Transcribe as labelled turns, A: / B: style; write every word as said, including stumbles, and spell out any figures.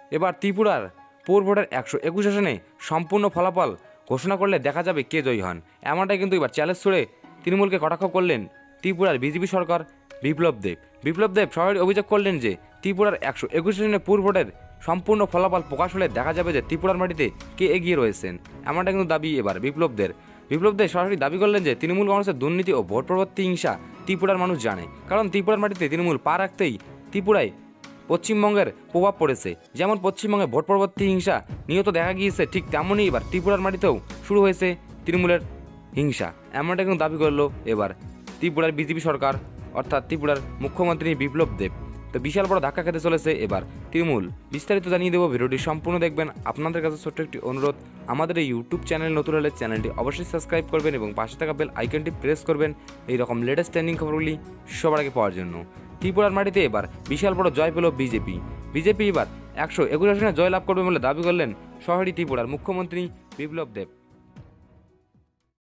A: এবার ত্রিপুরার পৌর ভোটের একশো একুশ আসনে সম্পূর্ণ ফলাফল ঘোষণা করলে দেখা যাবে কে জয়ী হন, এমনটাই কিন্তু এবার চ্যালেঞ্জ ছুড়ে তৃণমূলকে কটাক্ষ করলেন ত্রিপুরার বিজেপি সরকার বিপ্লব দেব। বিপ্লব দেব সরাসরি অভিযোগ করলেন যে ত্রিপুরার একশো একুশ আসনে পৌর ভোটের সম্পূর্ণ ফলাফল প্রকাশ হলে দেখা যাবে যে ত্রিপুরার মাটিতে কে এগিয়ে রয়েছেন, এমনটা কিন্তু দাবি এবার বিপ্লবদের। বিপ্লব দেব সরাসরি দাবি করলেন যে তৃণমূল কংগ্রেসের দুর্নীতি ও ভোট পরবর্তী হিংসা ত্রিপুরার মানুষ জানে, কারণ ত্রিপুরার মাটিতে তৃণমূল পা রাখতেই ত্রিপুরায় পশ্চিমবঙ্গের প্রভাব পড়েছে। যেমন পশ্চিমবঙ্গে ভোট পরবর্তী হিংসা নিয়ত দেখা গিয়েছে, ঠিক তেমনই এবার ত্রিপুরার মাটিতেও শুরু হয়েছে তৃণমূলের হিংসা, এমনটা কিন্তু দাবি করলো এবার ত্রিপুরার বিজেপি সরকার অর্থাৎ ত্রিপুরার মুখ্যমন্ত্রী বিপ্লব দেব। তো বিশাল বড় ধাক্কা খেতে চলেছে এবার তৃণমূল, বিস্তারিত জানিয়ে দেবো, ভিডিওটি সম্পূর্ণ দেখবেন। আপনাদের কাছে ছোট্ট একটি অনুরোধ, আমাদের এই ইউটিউব চ্যানেল নতুন হলে চ্যানেলটি অবশ্যই সাবস্ক্রাইব করবেন এবং পাশে থাকা বেল আইকনটি প্রেস করবেন এই রকম লেটেস্ট ট্রেন্ডিং খবরগুলি সবার আগে পাওয়ার জন্য। ত্রিপুরার মাটিতে এবার বিশাল বড় জয় পেল বিজেপি। বিজেপি এবার একশো একুশ আসনে জয়লাভ করবে বলে দাবি করলেন শহরী ত্রিপুরার মুখ্যমন্ত্রী বিপ্লব দেব।